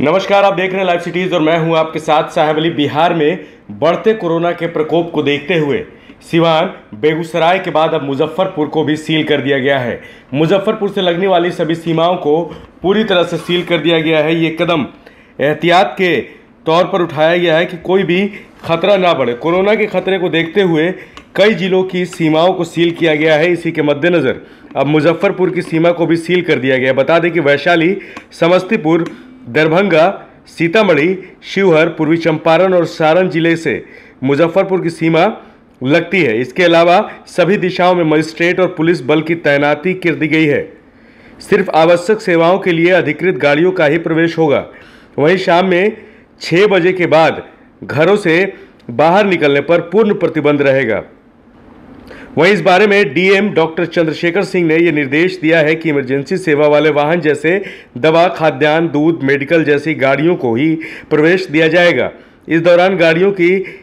नमस्कार, आप देख रहे हैं लाइव सिटीज और मैं हूं आपके साथ साहेब अली। बिहार में बढ़ते कोरोना के प्रकोप को देखते हुए सिवान, बेगूसराय के बाद अब मुजफ्फरपुर को भी सील कर दिया गया है। मुजफ्फरपुर से लगने वाली सभी सीमाओं को पूरी तरह से सील कर दिया गया है। ये कदम एहतियात के तौर पर उठाया गया है कि कोई भी खतरा ना बढ़े। कोरोना के खतरे को देखते हुए कई जिलों की सीमाओं को सील किया गया है। इसी के मद्देनज़र अब मुजफ्फरपुर की सीमा को भी सील कर दिया गया है। बता दें कि वैशाली, समस्तीपुर, दरभंगा, सीतामढ़ी, शिवहर, पूर्वी चंपारण और सारण जिले से मुजफ्फरपुर की सीमा लगती है। इसके अलावा सभी दिशाओं में मजिस्ट्रेट और पुलिस बल की तैनाती कर दी गई है। सिर्फ आवश्यक सेवाओं के लिए अधिकृत गाड़ियों का ही प्रवेश होगा। वहीं शाम में 6 बजे के बाद घरों से बाहर निकलने पर पूर्ण प्रतिबंध रहेगा। वहीं इस बारे में डीएम डॉक्टर चंद्रशेखर सिंह ने यह निर्देश दिया है कि इमरजेंसी सेवा वाले वाहन जैसे दवा, खाद्यान्न, दूध, मेडिकल जैसी गाड़ियों को ही प्रवेश दिया जाएगा। इस दौरान गाड़ियों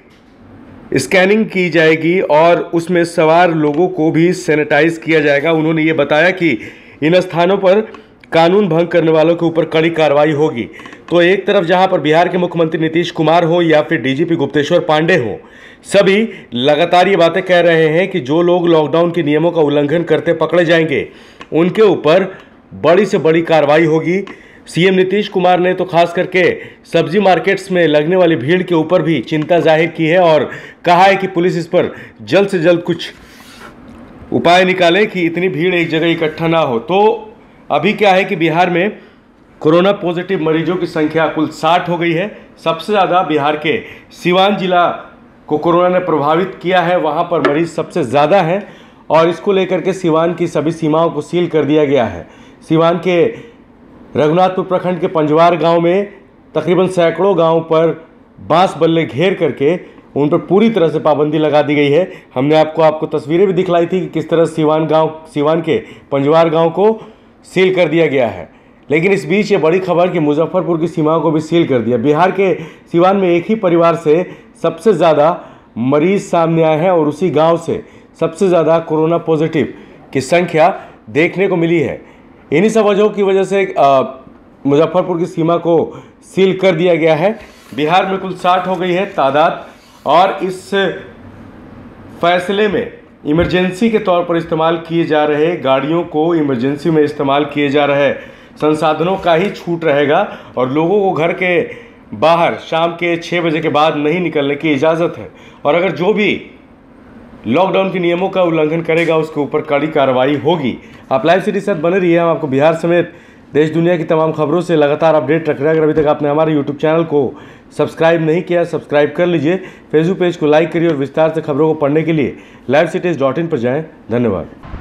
की स्कैनिंग की जाएगी और उसमें सवार लोगों को भी सैनिटाइज किया जाएगा। उन्होंने ये बताया कि इन स्थानों पर कानून भंग करने वालों के ऊपर कड़ी कार्रवाई होगी। तो एक तरफ जहां पर बिहार के मुख्यमंत्री नीतीश कुमार हो या फिर डीजीपी गुप्तेश्वर पांडे हो, सभी लगातार ये बातें कह रहे हैं कि जो लोग लॉकडाउन के नियमों का उल्लंघन करते पकड़े जाएंगे उनके ऊपर बड़ी से बड़ी कार्रवाई होगी। सीएम नीतीश कुमार ने तो खास करके सब्जी मार्केट्स में लगने वाली भीड़ के ऊपर भी चिंता जाहिर की है और कहा है कि पुलिस इस पर जल्द से जल्द कुछ उपाय निकाले कि इतनी भीड़ एक जगह इकट्ठा ना हो। तो अभी क्या है कि बिहार में कोरोना पॉजिटिव मरीजों की संख्या कुल 60 हो गई है। सबसे ज़्यादा बिहार के सिवान जिला को कोरोना ने प्रभावित किया है, वहां पर मरीज सबसे ज़्यादा हैं और इसको लेकर के सिवान की सभी सीमाओं को सील कर दिया गया है। सिवान के रघुनाथपुर प्रखंड के पंजवार गांव में तकरीबन सैकड़ों गांव पर बांस बल्ले घेर करके उन पर पूरी तरह से पाबंदी लगा दी गई है। हमने आपको तस्वीरें भी दिखलाई थी कि किस तरह सिवान के पंजवार गाँव को सील कर दिया गया है। लेकिन इस बीच ये बड़ी खबर कि मुजफ्फरपुर की सीमाओं को भी सील कर दिया। बिहार के सिवान में एक ही परिवार से सबसे ज़्यादा मरीज सामने आए हैं और उसी गांव से सबसे ज़्यादा कोरोना पॉजिटिव की संख्या देखने को मिली है। इन्हीं सब वजहों की वजह से मुजफ्फरपुर की सीमा को सील कर दिया गया है। बिहार में कुल 60 हो गई है तादाद और इस फैसले में इमरजेंसी के तौर पर इस्तेमाल किए जा रहे गाड़ियों को, इमरजेंसी में इस्तेमाल किए जा रहे संसाधनों का ही छूट रहेगा और लोगों को घर के बाहर शाम के 6 बजे के बाद नहीं निकलने की इजाज़त है। और अगर जो भी लॉकडाउन के नियमों का उल्लंघन करेगा उसके ऊपर कड़ी कार्रवाई होगी। आप लाइव सिटी साथ बने रहिए। हम आपको बिहार समेत देश दुनिया की तमाम खबरों से लगातार अपडेट रख रहे हैं। अगर अभी तक आपने हमारे यूट्यूब चैनल को सब्सक्राइब नहीं किया, सब्सक्राइब कर लीजिए। फेसबुक पेज को लाइक करिए और विस्तार से खबरों को पढ़ने के लिए livecities.in पर जाएं। धन्यवाद।